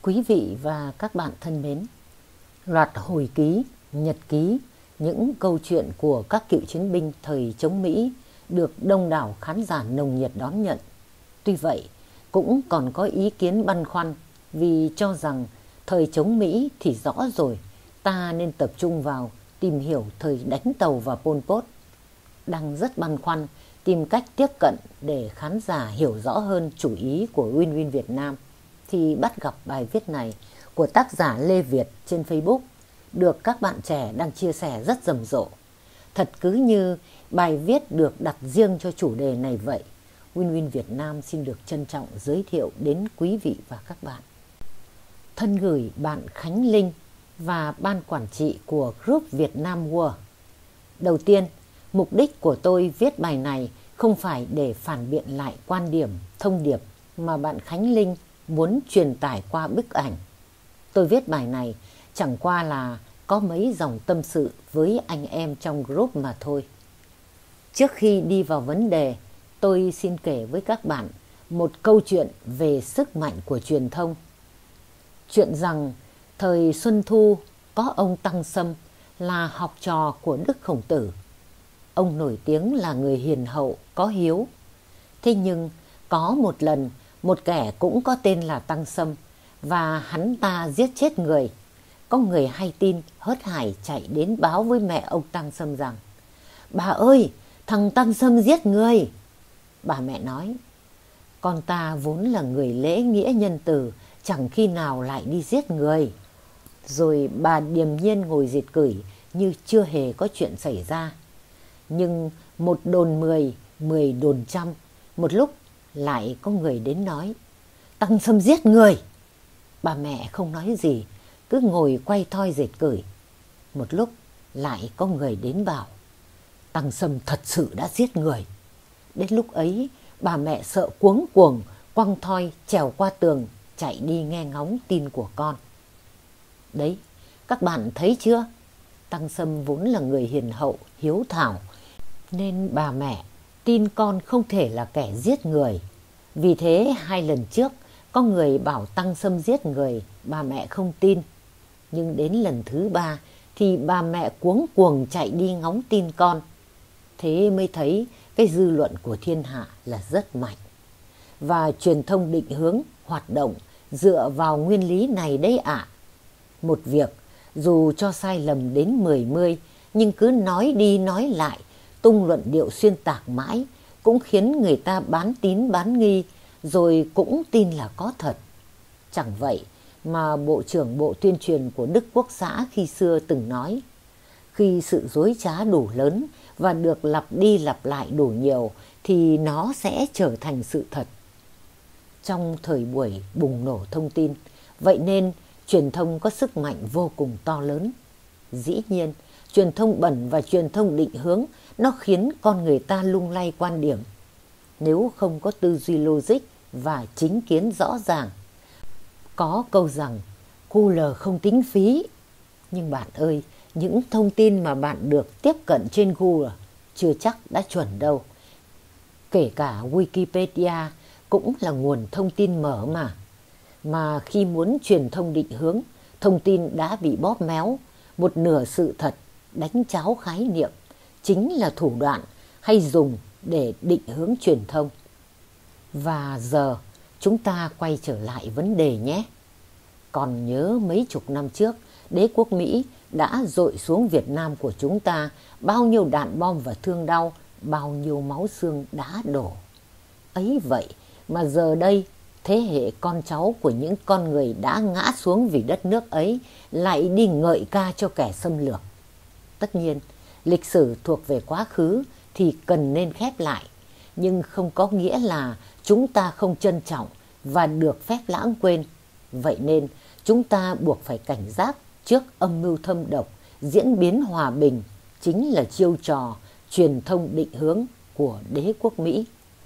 Quý vị và các bạn thân mến, loạt hồi ký, nhật ký, những câu chuyện của các cựu chiến binh thời chống Mỹ được đông đảo khán giả nồng nhiệt đón nhận. Tuy vậy, cũng còn có ý kiến băn khoăn vì cho rằng thời chống Mỹ thì rõ rồi, ta nên tập trung vào tìm hiểu thời đánh tàu và Pol Pot. Đang rất băn khoăn tìm cách tiếp cận để khán giả hiểu rõ hơn chủ ý của Win Win Việt Nam, thì bắt gặp bài viết này của tác giả Lê Việt trên Facebook được các bạn trẻ đang chia sẻ rất rầm rộ. Thật cứ như bài viết được đặt riêng cho chủ đề này vậy. Win Win Việt Nam xin được trân trọng giới thiệu đến quý vị và các bạn. Thân gửi bạn Khánh Linh và ban quản trị của Group Việt Nam War. Đầu tiên, mục đích của tôi viết bài này không phải để phản biện lại quan điểm, thông điệp mà bạn Khánh Linh muốn truyền tải qua bức ảnh. Tôi viết bài này chẳng qua là có mấy dòng tâm sự với anh em trong group mà thôi. Trước khi đi vào vấn đề, tôi xin kể với các bạn một câu chuyện về sức mạnh của truyền thông. Chuyện rằng thời Xuân Thu có ông Tăng Sâm là học trò của Đức Khổng Tử. Ông nổi tiếng là người hiền hậu, có hiếu. Thế nhưng có một lần, một kẻ cũng có tên là Tăng Sâm và hắn ta giết chết người. Có người hay tin hớt hải chạy đến báo với mẹ ông Tăng Sâm rằng: "Bà ơi, thằng Tăng Sâm giết người." Bà mẹ nói: "Con ta vốn là người lễ nghĩa nhân từ, chẳng khi nào lại đi giết người." Rồi bà điềm nhiên ngồi dệt cửi như chưa hề có chuyện xảy ra. Nhưng một đồn 10, 10 đồn trăm, một lúc lại có người đến nói: "Tăng Sâm giết người." Bà mẹ không nói gì, cứ ngồi quay thoi dệt cửi. Một lúc lại có người đến bảo: "Tăng Sâm thật sự đã giết người." Đến lúc ấy, bà mẹ sợ cuống cuồng, quăng thoi trèo qua tường, chạy đi nghe ngóng tin của con. Đấy, các bạn thấy chưa? Tăng Sâm vốn là người hiền hậu, hiếu thảo, nên bà mẹ tin con không thể là kẻ giết người. Vì thế 2 lần trước có người bảo Tăng Sâm giết người, bà mẹ không tin. Nhưng đến lần thứ 3 thì bà mẹ cuống cuồng chạy đi ngóng tin con. Thế mới thấy cái dư luận của thiên hạ là rất mạnh. Và truyền thông định hướng, hoạt động dựa vào nguyên lý này đấy ạ. Một việc dù cho sai lầm đến 10 nhưng cứ nói đi nói lại, tung luận điệu xuyên tạc mãi cũng khiến người ta bán tín bán nghi, rồi cũng tin là có thật. Chẳng vậy mà Bộ trưởng Bộ Tuyên truyền của Đức Quốc xã khi xưa từng nói: "Khi sự dối trá đủ lớn và được lặp đi lặp lại đủ nhiều thì nó sẽ trở thành sự thật." Trong thời buổi bùng nổ thông tin, vậy nên truyền thông có sức mạnh vô cùng to lớn. Dĩ nhiên, truyền thông bẩn và truyền thông định hướng nó khiến con người ta lung lay quan điểm. Nếu không có tư duy logic và chính kiến rõ ràng. Có câu rằng Google không tính phí. Nhưng bạn ơi, những thông tin mà bạn được tiếp cận trên Google chưa chắc đã chuẩn đâu. Kể cả Wikipedia cũng là nguồn thông tin mở mà. Mà khi muốn truyền thông định hướng, thông tin đã bị bóp méo, một nửa sự thật, đánh cháo khái niệm, chính là thủ đoạn hay dùng để định hướng truyền thông. Và giờ chúng ta quay trở lại vấn đề nhé. Còn nhớ mấy chục năm trước, đế quốc Mỹ đã dội xuống Việt Nam của chúng ta bao nhiêu đạn bom và thương đau, bao nhiêu máu xương đã đổ. Ấy vậy mà giờ đây, thế hệ con cháu của những con người đã ngã xuống vì đất nước ấy lại đi ngợi ca cho kẻ xâm lược. Tất nhiên, lịch sử thuộc về quá khứ thì cần nên khép lại, nhưng không có nghĩa là chúng ta không trân trọng và được phép lãng quên. Vậy nên chúng ta buộc phải cảnh giác trước âm mưu thâm độc, diễn biến hòa bình, chính là chiêu trò truyền thông định hướng của đế quốc Mỹ.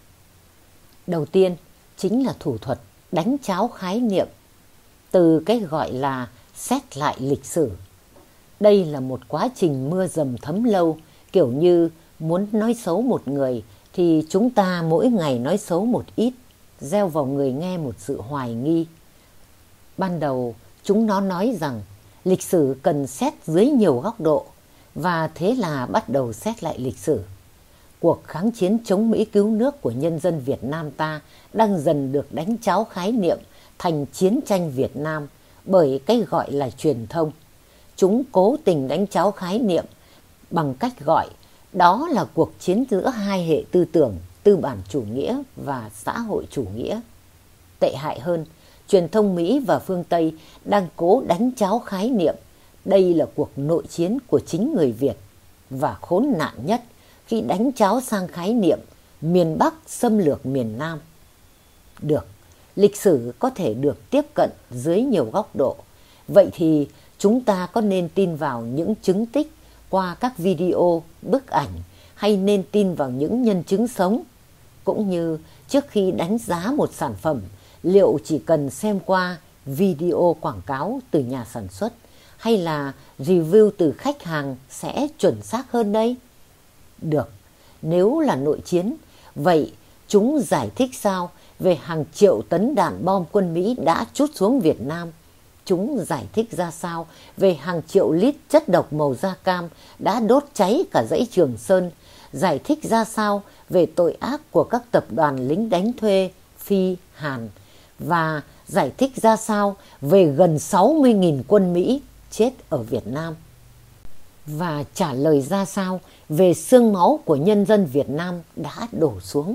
Đầu tiên chính là thủ thuật đánh cháo khái niệm, từ cái gọi là xét lại lịch sử. Đây là một quá trình mưa dầm thấm lâu, kiểu như muốn nói xấu một người thì chúng ta mỗi ngày nói xấu một ít, gieo vào người nghe một sự hoài nghi. Ban đầu chúng nó nói rằng lịch sử cần xét dưới nhiều góc độ, và thế là bắt đầu xét lại lịch sử. Cuộc kháng chiến chống Mỹ cứu nước của nhân dân Việt Nam ta đang dần được đánh tráo khái niệm thành chiến tranh Việt Nam bởi cái gọi là truyền thông. Chúng cố tình đánh tráo khái niệm bằng cách gọi đó là cuộc chiến giữa hai hệ tư tưởng, tư bản chủ nghĩa và xã hội chủ nghĩa. Tệ hại hơn, truyền thông Mỹ và phương Tây đang cố đánh tráo khái niệm đây là cuộc nội chiến của chính người Việt, và khốn nạn nhất khi đánh tráo sang khái niệm miền Bắc xâm lược miền Nam. Được, lịch sử có thể được tiếp cận dưới nhiều góc độ. Vậy thì chúng ta có nên tin vào những chứng tích qua các video, bức ảnh, hay nên tin vào những nhân chứng sống? Cũng như trước khi đánh giá một sản phẩm, liệu chỉ cần xem qua video quảng cáo từ nhà sản xuất hay là review từ khách hàng sẽ chuẩn xác hơn đây? Được, nếu là nội chiến, vậy chúng giải thích sao về hàng triệu tấn đạn bom quân Mỹ đã trút xuống Việt Nam? Chúng giải thích ra sao về hàng triệu lít chất độc màu da cam đã đốt cháy cả dãy Trường Sơn? Giải thích ra sao về tội ác của các tập đoàn lính đánh thuê Phi, Hàn? Và giải thích ra sao về gần 60.000 quân Mỹ chết ở Việt Nam? Và trả lời ra sao về xương máu của nhân dân Việt Nam đã đổ xuống?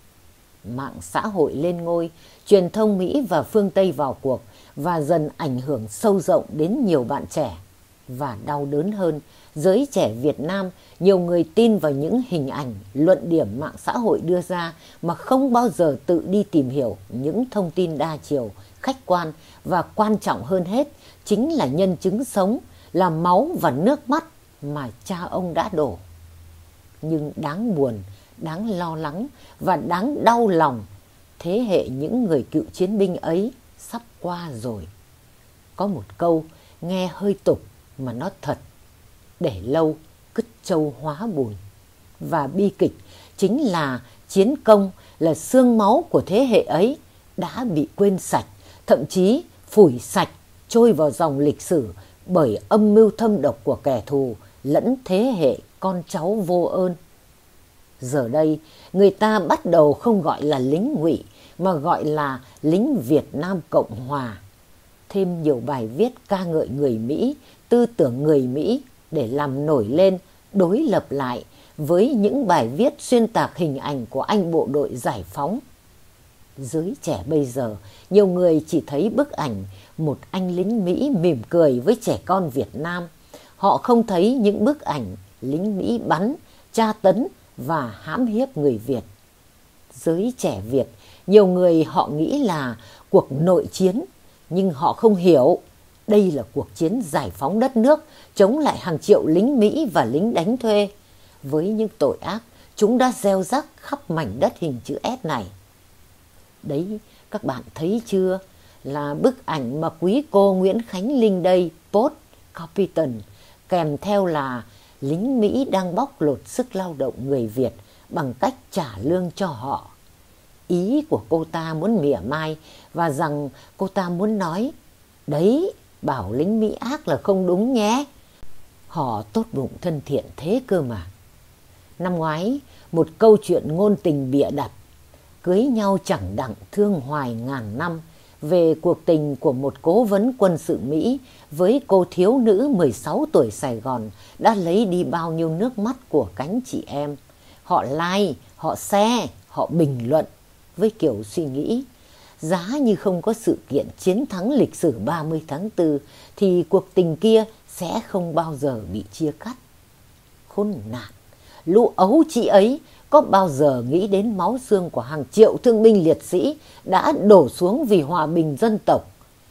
Mạng xã hội lên ngôi, truyền thông Mỹ và phương Tây vào cuộc và dần ảnh hưởng sâu rộng đến nhiều bạn trẻ. Và đau đớn hơn, giới trẻ Việt Nam, nhiều người tin vào những hình ảnh, luận điểm mạng xã hội đưa ra mà không bao giờ tự đi tìm hiểu những thông tin đa chiều, khách quan, và quan trọng hơn hết chính là nhân chứng sống, là máu và nước mắt mà cha ông đã đổ. Nhưng đáng buồn, đáng lo lắng và đáng đau lòng, thế hệ những người cựu chiến binh ấy sắp qua rồi. Có một câu nghe hơi tục mà nó thật: để lâu cứt trâu hóa bùn. Và bi kịch chính là chiến công, là xương máu của thế hệ ấy đã bị quên sạch, thậm chí phủi sạch, trôi vào dòng lịch sử bởi âm mưu thâm độc của kẻ thù lẫn thế hệ con cháu vô ơn. Giờ đây, người ta bắt đầu không gọi là lính ngụy mà gọi là lính Việt Nam Cộng Hòa. Thêm nhiều bài viết ca ngợi người Mỹ, tư tưởng người Mỹ để làm nổi lên, đối lập lại với những bài viết xuyên tạc hình ảnh của anh bộ đội giải phóng. Giới trẻ bây giờ, nhiều người chỉ thấy bức ảnh một anh lính Mỹ mỉm cười với trẻ con Việt Nam. Họ không thấy những bức ảnh lính Mỹ bắn, tra tấn và hãm hiếp người Việt. Giới trẻ Việt, nhiều người họ nghĩ là cuộc nội chiến, nhưng họ không hiểu đây là cuộc chiến giải phóng đất nước, chống lại hàng triệu lính Mỹ và lính đánh thuê. Với những tội ác chúng đã gieo rắc khắp mảnh đất hình chữ S này. Đấy, các bạn thấy chưa? Là bức ảnh mà quý cô Nguyễn Khánh Linh đây post Capitan, kèm theo là lính Mỹ đang bóc lột sức lao động người Việt bằng cách trả lương cho họ. Ý của cô ta muốn mỉa mai và rằng cô ta muốn nói, đấy, bảo lính Mỹ ác là không đúng nhé. Họ tốt bụng thân thiện thế cơ mà. Năm ngoái, một câu chuyện ngôn tình bịa đặt, cưới nhau chẳng đặng thương hoài ngàn năm, về cuộc tình của một cố vấn quân sự Mỹ với cô thiếu nữ 16 tuổi Sài Gòn đã lấy đi bao nhiêu nước mắt của cánh chị em. Họ like, họ share, họ bình luận với kiểu suy nghĩ: giá như không có sự kiện chiến thắng lịch sử 30 tháng 4 thì cuộc tình kia sẽ không bao giờ bị chia cắt. Khốn nạn, lũ ấu chị ấy có bao giờ nghĩ đến máu xương của hàng triệu thương binh liệt sĩ đã đổ xuống vì hòa bình dân tộc?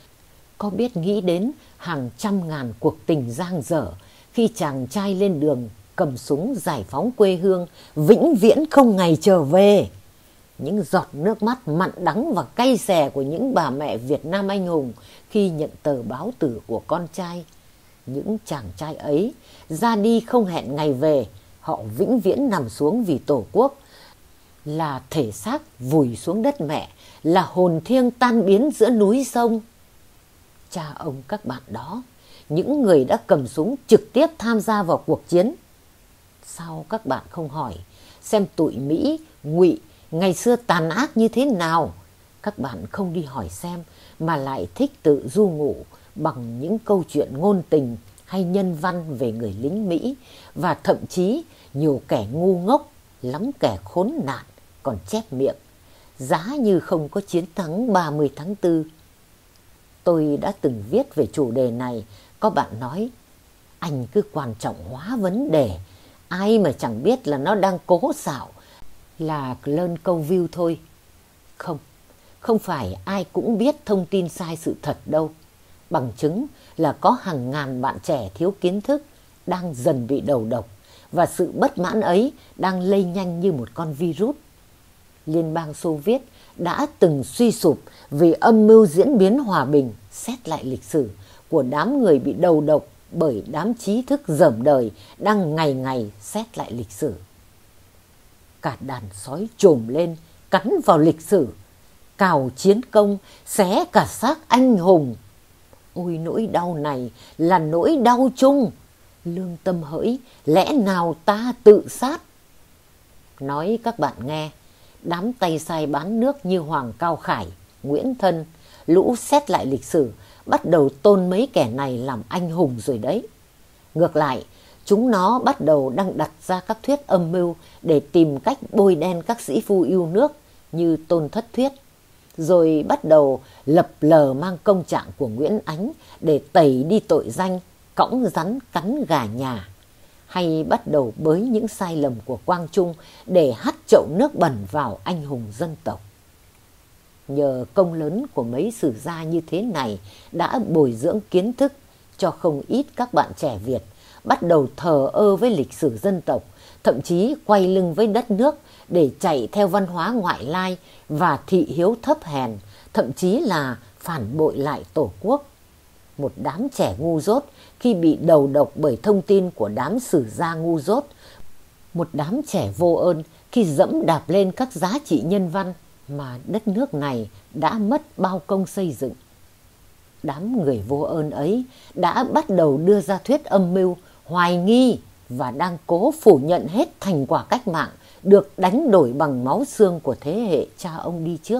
Có biết nghĩ đến hàng trăm ngàn cuộc tình dang dở khi chàng trai lên đường cầm súng giải phóng quê hương, vĩnh viễn không ngày trở về? Những giọt nước mắt mặn đắng và cay xè của những bà mẹ Việt Nam anh hùng khi nhận tờ báo tử của con trai. Những chàng trai ấy ra đi không hẹn ngày về, họ vĩnh viễn nằm xuống vì Tổ quốc, là thể xác vùi xuống đất mẹ, là hồn thiêng tan biến giữa núi sông. cha ông các bạn đó, những người đã cầm súng trực tiếp tham gia vào cuộc chiến. Sao các bạn không hỏi xem tụi Mỹ, Ngụy ngày xưa tàn ác như thế nào? Các bạn không đi hỏi xem mà lại thích tự du ngụ bằng những câu chuyện ngôn tình hay nhân văn về người lính Mỹ, và thậm chí nhiều kẻ ngu ngốc, lắm kẻ khốn nạn còn chép miệng giá như không có chiến thắng 30 tháng 4. Tôi đã từng viết về chủ đề này, có bạn nói anh cứ quan trọng hóa vấn đề, ai mà chẳng biết là nó đang cố xạo, là lên câu view thôi. Không phải ai cũng biết thông tin sai sự thật đâu. Bằng chứng là có hàng ngàn bạn trẻ thiếu kiến thức đang dần bị đầu độc, và sự bất mãn ấy đang lây nhanh như một con virus. Liên bang Xô Viết đã từng suy sụp vì âm mưu diễn biến hòa bình, xét lại lịch sử, của đám người bị đầu độc bởi đám trí thức dởm đời đang ngày ngày xét lại lịch sử. Cả đàn sói trồm lên cắn vào lịch sử, cào chiến công, xé cả xác anh hùng. Ôi nỗi đau này là nỗi đau chung. Lương tâm hỡi, lẽ nào ta tự sát? Nói các bạn nghe, đám tay sai bán nước như Hoàng Cao Khải, Nguyễn Thân, lũ xét lại lịch sử bắt đầu tôn mấy kẻ này làm anh hùng rồi đấy. Ngược lại, chúng nó bắt đầu đang đặt ra các thuyết âm mưu để tìm cách bôi đen các sĩ phu yêu nước như Tôn Thất Thuyết, rồi bắt đầu lập lờ mang công trạng của Nguyễn Ánh để tẩy đi tội danh cõng rắn cắn gà nhà, hay bắt đầu bới những sai lầm của Quang Trung để hắt chậu nước bẩn vào anh hùng dân tộc. Nhờ công lớn của mấy sử gia như thế này đã bồi dưỡng kiến thức cho không ít các bạn trẻ Việt bắt đầu thờ ơ với lịch sử dân tộc, thậm chí quay lưng với đất nước để chạy theo văn hóa ngoại lai và thị hiếu thấp hèn, thậm chí là phản bội lại Tổ quốc. Một đám trẻ ngu dốt khi bị đầu độc bởi thông tin của đám sử gia ngu dốt, một đám trẻ vô ơn khi dẫm đạp lên các giá trị nhân văn mà đất nước này đã mất bao công xây dựng. Đám người vô ơn ấy đã bắt đầu đưa ra thuyết âm mưu, hoài nghi và đang cố phủ nhận hết thành quả cách mạng được đánh đổi bằng máu xương của thế hệ cha ông đi trước.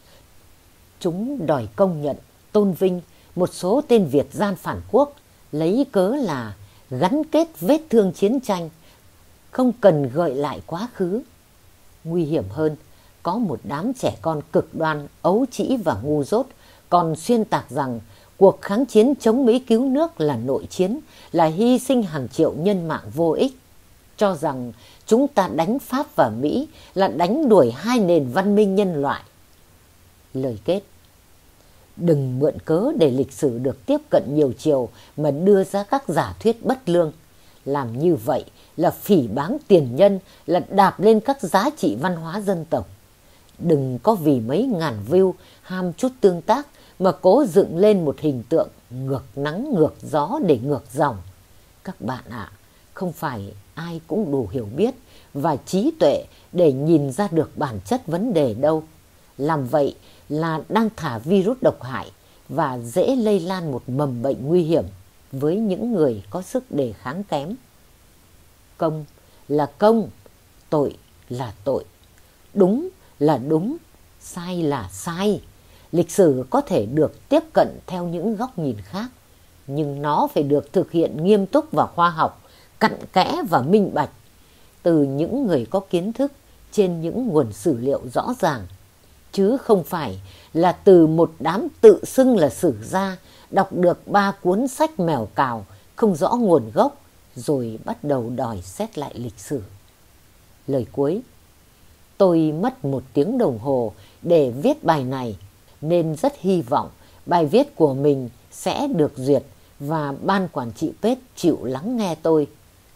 Chúng đòi công nhận, tôn vinh một số tên Việt gian phản quốc, lấy cớ là gắn kết vết thương chiến tranh, không cần gợi lại quá khứ. Nguy hiểm hơn, có một đám trẻ con cực đoan, ấu trĩ và ngu dốt còn xuyên tạc rằng cuộc kháng chiến chống Mỹ cứu nước là nội chiến, là hy sinh hàng triệu nhân mạng vô ích, cho rằng chúng ta đánh Pháp và Mỹ là đánh đuổi hai nền văn minh nhân loại. Lời kết: đừng mượn cớ để lịch sử được tiếp cận nhiều chiều mà đưa ra các giả thuyết bất lương. Làm như vậy là phỉ báng tiền nhân, là đạp lên các giá trị văn hóa dân tộc. Đừng có vì mấy ngàn view, ham chút tương tác mà cố dựng lên một hình tượng ngược nắng ngược gió để ngược dòng. Các bạn ạ, không phải ai cũng đủ hiểu biết và trí tuệ để nhìn ra được bản chất vấn đề đâu. Làm vậy là đang thả virus độc hại và dễ lây lan một mầm bệnh nguy hiểm với những người có sức đề kháng kém. Công là công, tội là tội, đúng là đúng, sai là sai. Lịch sử có thể được tiếp cận theo những góc nhìn khác, nhưng nó phải được thực hiện nghiêm túc và khoa học, cặn kẽ và minh bạch, từ những người có kiến thức trên những nguồn sử liệu rõ ràng, chứ không phải là từ một đám tự xưng là sử gia đọc được 3 cuốn sách mèo cào không rõ nguồn gốc rồi bắt đầu đòi xét lại lịch sử. Lời cuối: tôi mất 1 tiếng đồng hồ để viết bài này, nên rất hy vọng bài viết của mình sẽ được duyệt và ban quản trị page chịu lắng nghe tôi.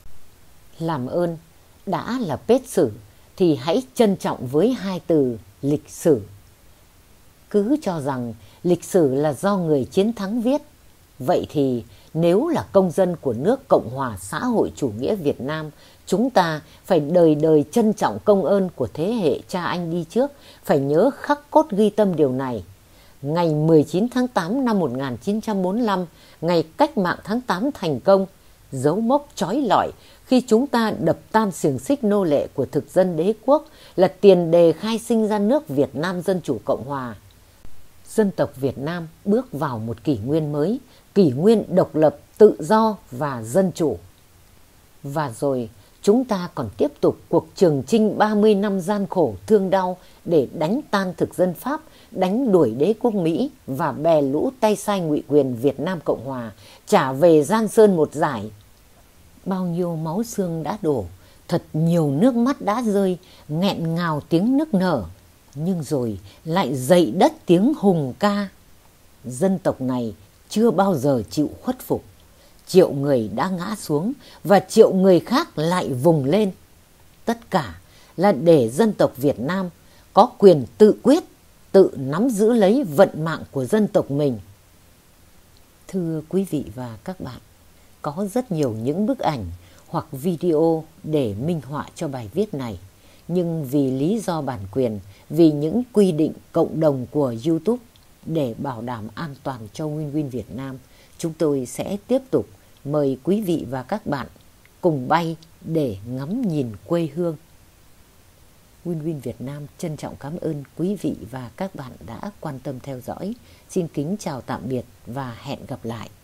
Làm ơn, đã là page sử thì hãy trân trọng với 2 từ lịch sử. Cứ cho rằng lịch sử là do người chiến thắng viết, vậy thì nếu là công dân của nước Cộng hòa xã hội chủ nghĩa Việt Nam, chúng ta phải đời đời trân trọng công ơn của thế hệ cha anh đi trước, phải nhớ khắc cốt ghi tâm điều này. ngày 19 tháng 8 năm 1945, ngày cách mạng tháng 8 thành công, dấu mốc chói lọi khi chúng ta đập tan xiềng xích nô lệ của thực dân đế quốc, là tiền đề khai sinh ra nước Việt Nam Dân Chủ Cộng Hòa. Dân tộc Việt Nam bước vào một kỷ nguyên mới, kỷ nguyên độc lập, tự do và dân chủ. Và rồi chúng ta còn tiếp tục cuộc trường chinh 30 năm gian khổ thương đau để đánh tan thực dân Pháp, đánh đuổi đế quốc Mỹ và bè lũ tay sai ngụy quyền Việt Nam Cộng Hòa, trả về Giang Sơn một giải. Bao nhiêu máu xương đã đổ, thật nhiều nước mắt đã rơi, nghẹn ngào tiếng nức nở, nhưng rồi lại dậy đất tiếng hùng ca. Dân tộc này chưa bao giờ chịu khuất phục. Triệu người đã ngã xuống và triệu người khác lại vùng lên. Tất cả là để dân tộc Việt Nam có quyền tự quyết, tự nắm giữ lấy vận mạng của dân tộc mình. Thưa quý vị và các bạn, có rất nhiều những bức ảnh hoặc video để minh họa cho bài viết này. Nhưng vì lý do bản quyền, vì những quy định cộng đồng của YouTube, để bảo đảm an toàn cho Win Win Việt Nam, chúng tôi sẽ tiếp tục mời quý vị và các bạn cùng bay để ngắm nhìn quê hương. Win Win Việt Nam trân trọng cảm ơn quý vị và các bạn đã quan tâm theo dõi. Xin kính chào tạm biệt và hẹn gặp lại.